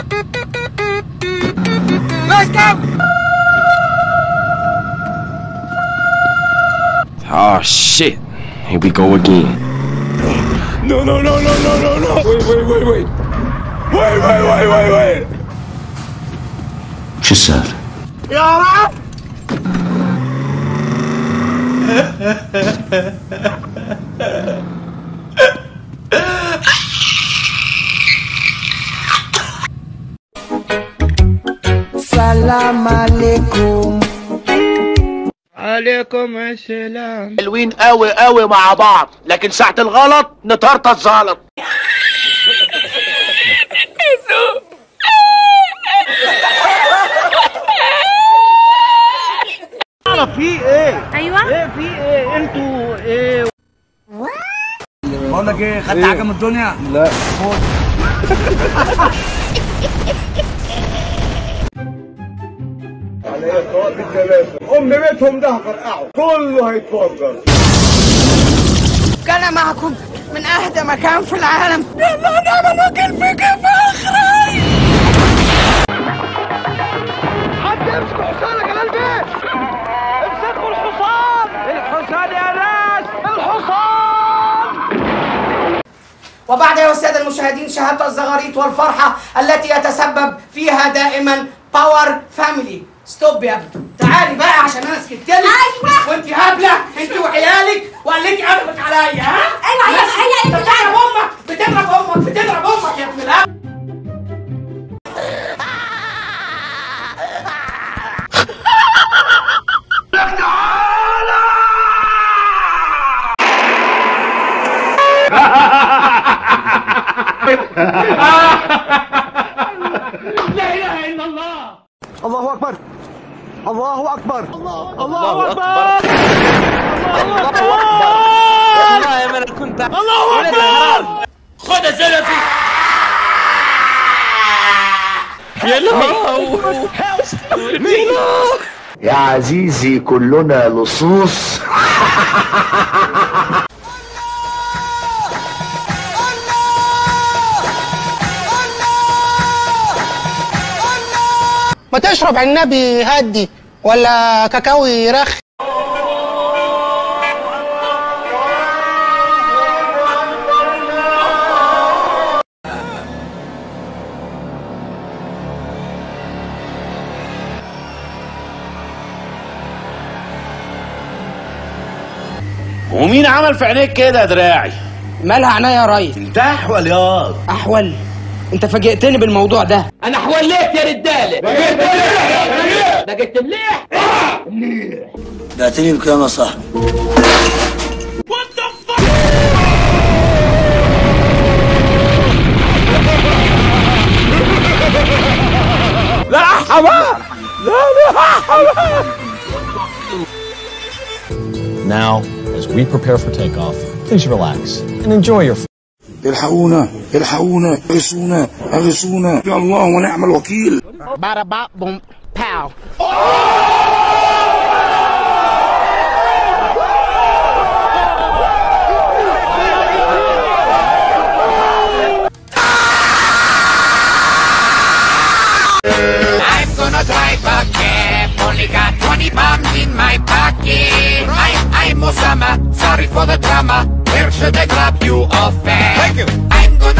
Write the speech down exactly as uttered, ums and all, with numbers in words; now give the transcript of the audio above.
Let's go! Oh shit! Here we go again. No, no, no, no, no, no, no! Wait, wait, wait, wait! Wait, wait, wait, wait, wait! She said. يا رب! السلام عليكم. عليكم السلام. حلوين قوي قوي مع بعض، لكن ساعة الغلط نطرطش زلط. في ايه؟ ايوه ايه في ايه؟ انتوا ايه؟ بقول لك ايه، خدت حاجه من الدنيا؟ لا خد. على ايه قائد الثلاثه؟ ام بيتهم ده هفرقعه، كله هيتفجر. كان معكم من اهدى مكان في العالم. يلا نعمل وكل فيك في اخري. حد يمسك حصانك على البيت. امسكوا الحصان. الحصان يا ناس، الحصان. وبعد يا الساده المشاهدين شهاده الزغاريط والفرحه التي يتسبب فيها دائما باور فاميلي. ستوب يا ابني، تعالي بقى عشان انا سكت لك. ايوه وانت هبله انت وعيالك وقالتي قلبك عليا. ها؟ ايوه ايوه هي انت بتضرب امك بتضرب امك بتضرب امك يا ابن الهبل. لا اله الا الله. الله اكبر الله اكبر الله اكبر الله اكبر. والله ما انا كنت الله اكبر. خد سلفي. يا لهوي يا عزيزي كلنا لصوص. ما تشرب عنبي هدي ولا كاكاوي رخ. ومين عمل في عينيك كده يا دراعي؟ مالها عينيا يا ريس؟ انت احول ياض. احول؟ انت فاجئتني بالموضوع ده. انا حوليت يا رجاله. بقيت مليح. بقيت مليح. بعتني بكام يا صاحبي؟ لا حمار. لا لا حمار. Now, as we prepare for takeoff, please relax and enjoy your food. الحقونا الحقونا اغثونا اغثونا يا الله ونعم الوكيل. بارا با بوم باو. I'm gonna drive a cab, only got twenty pounds in my pocket. I'm, I'm Osama, sorry for the drama. Where should I drop you off at? Thank you. I'm gonna